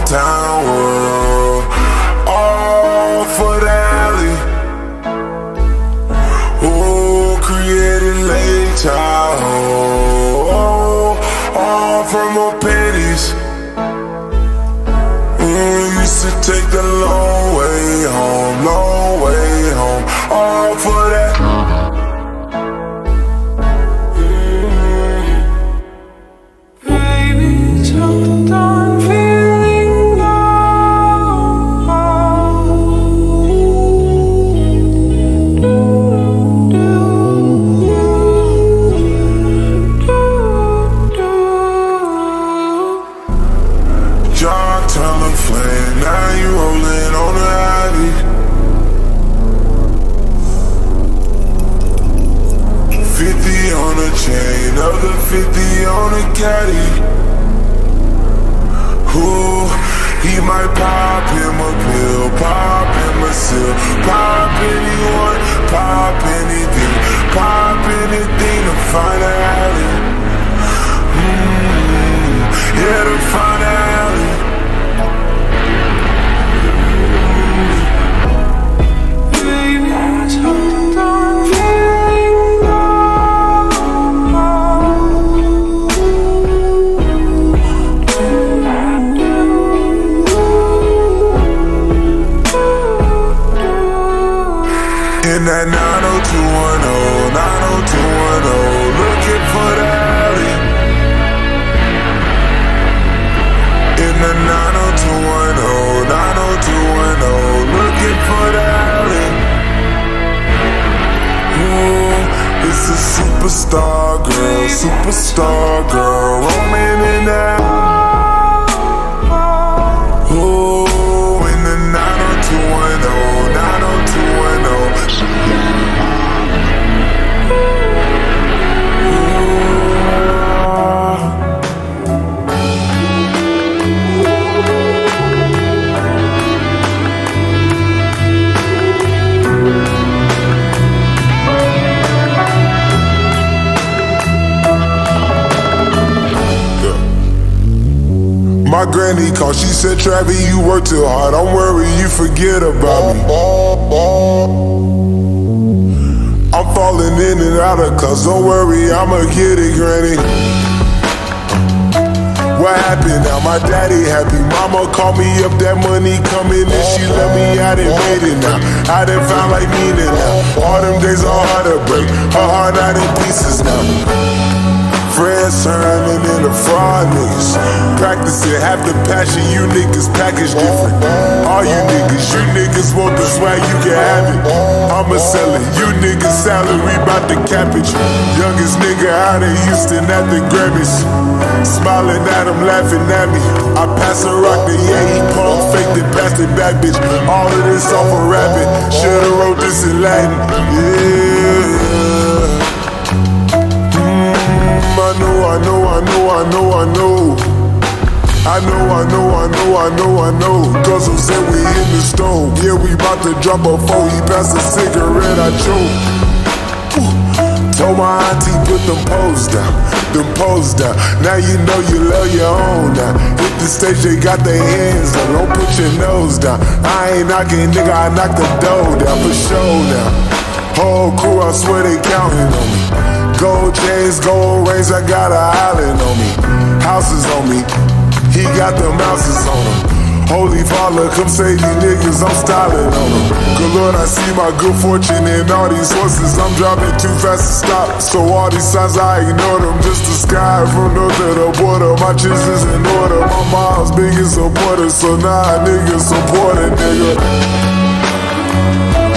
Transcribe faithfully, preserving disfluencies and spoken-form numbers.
down world, all for the alley. Oh, created late childhood, oh, all from my pennies. Mm, used to take the long way home, long way home, all for that. Now you rolling on the alley. Fifty on the chain, other fifty on the caddy. Ooh, he might pop him a pill, pop him a seal, pop anyone, pop anything, pop anything to find an alley. Mm, yeah, to find an alley. In that nine oh two one oh, nine oh two one oh, looking for the alley. In the nine oh two one oh, nine oh two one oh, looking for the alley. Ooh, it's a superstar girl, superstar girl, roaming in the alley. Ooh, in the nine oh two one oh, nine oh two one oh. My granny called, she said, Travis, you work too hard, don't worry, you forget about me. I'm falling in and out of cuss, don't worry, I'ma get it, granny. What happened now? My daddy happy, mama called me up, that money coming and she let me out and made it now. I done found like meaning now, all them days are hard to break, her heart out in pieces now. Friends turning into fraud niggas. Practicing half the passion, you niggas package different. All you niggas, you niggas want the swag, you can have it. I'ma sell it, you niggas salary bout the cabbage. Youngest nigga out of Houston at the Grammys. Smiling at him, laughing at me. I pass a rock to yeah, he punk, faked it, passed it back, bitch. All of this off a rabbit. Should've wrote this in Latin, yeah. I know, I know, I know, I know, I know. I know, I know, I know, I know, I know. Cause I'm saying we in the stone. Yeah, we bout to drop a four. He passed a cigarette, I choke. Ooh. Told my auntie put them poles down, them poles down. Now you know you love your own now. Hit the stage, they got their hands up. Don't put your nose down. I ain't knocking, nigga, I knock the door down for sure now. Whole crew, I swear they counting on me. Gold chains, gold rings, I got an island on me. Houses on me, he got them houses on him. Holy Father, come save these niggas, I'm styling on them. Good Lord, I see my good fortune in all these horses. I'm driving too fast to stop, so all these signs I ignore them. Just the sky from north to the border, my chips is in order. My mom's biggest supporter, so nah, niggas support it, nigga.